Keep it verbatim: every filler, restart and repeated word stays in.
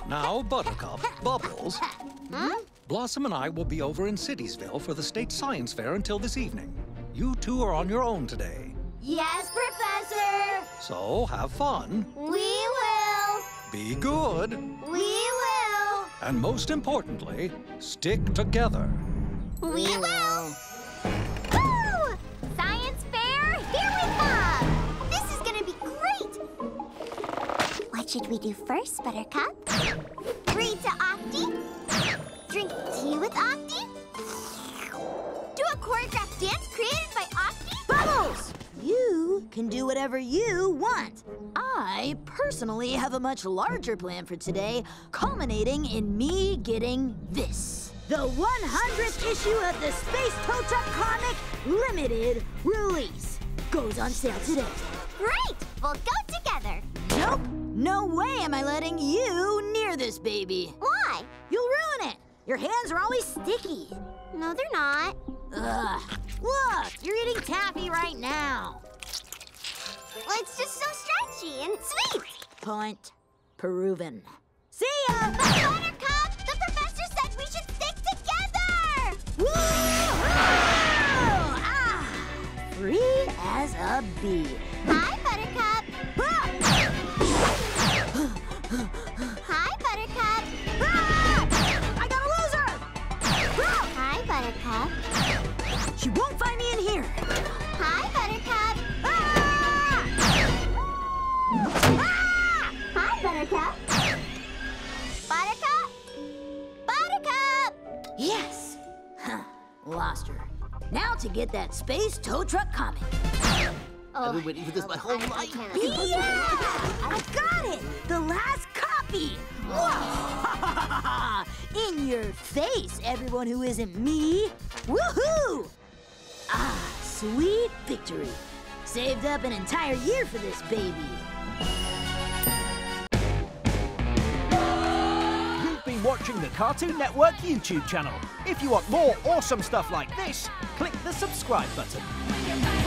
Now, Buttercup, Bubbles, Hmm? Blossom and I will be over in Citiesville for the state science fair until this evening. You two are on your own today. Yes, Professor! So, have fun. We will! Be good. We will! And most importantly, stick together. We will! Woo! Science fair, here we come! This is gonna be great! What should we do first, Buttercup? Read to Octi? Drink tea with Octi? Do a choreographed dance created by Octi? Bubbles! You can do whatever you want. I personally have a much larger plan for today, culminating in me getting this. The one hundredth issue of the Space Tow Truck comic limited release. Goes on sale today. Great! We'll go together. Nope. No way am I letting you near this baby. Why? You'll ruin it. Your hands are always sticky. No, they're not. Ugh. Look, you're eating taffy right now. Well, it's just so stretchy and sweet. Point proven. See ya! But Buttercup, the professor said we should stick together! Woo! Ah! Free as a bee. Hi, Buttercup. Ah! Hi, Buttercup. Ah! I got a loser! Ah! Hi, Buttercup. She won't find me in here. Hi, Buttercup. Ah! Ah! Hi, Buttercup. Buttercup? Buttercup! Yes. Huh. Lost her. Now to get that Space Tow Truck comic. Oh, I've been waiting for this my whole I- I life. cannot. Yeah! I got it! The last copy! In your face, everyone who isn't me! Woohoo! Ah, sweet victory. Saved up an entire year for this baby. You've been watching the Cartoon Network YouTube channel. If you want more awesome stuff like this, click the subscribe button.